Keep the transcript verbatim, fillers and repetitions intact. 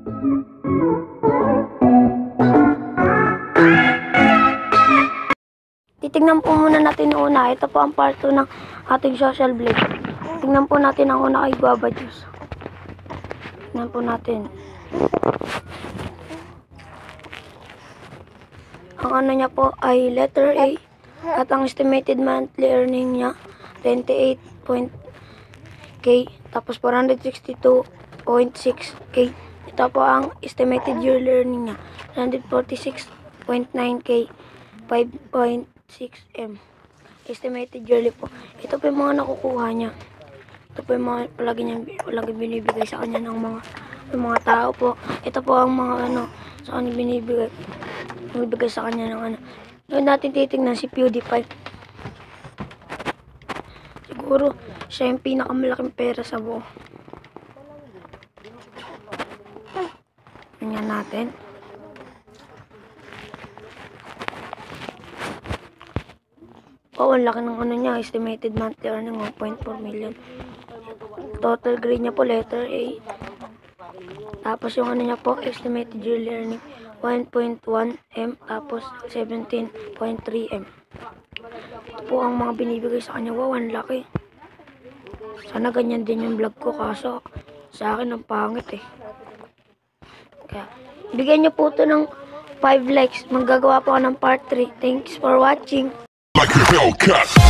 Titignan po muna natin una. Ito po ang part two ng ating social blade. Tignan po natin ang una kay Guava Juice. Tignan po natin. Ang ano niya po ay letter A. At ang estimated monthly earning niya, twenty-eight point K. Tapos four hundred sixty-two point six K. Ito po ang estimated yearly earning niya, one hundred forty-six point nine K. five point six M. Estimated yearly po. Ito po yung mga nakukuha niya. Ito po yung mga palagi niya, palagi binibigay sa kanya ng mga yung mga tao po. Ito po ang mga ano sa kanya binibigay. Binibigay sa kanya ng ano. Ngayon natin titignan si PewDiePie. Siguro siya yung pinakamalaking pera sa buo. Tingnan natin. Oh, ang laki ng ano niya, estimated monthly earning one point four million. Total grade niya po letter A. Tapos yung ano niya po, estimated yearly earning one point one M, tapos seventeen point three M. Ito po ang mga binibigay sa kanya. Wow, ang laki. Sana ganyan din yung vlog ko, kaso sa akin ang pangit eh. Kaya bigyan niyo po ito ng five likes. Manggagawa po ako ng part three. Thanks for watching. Like a Hellcat.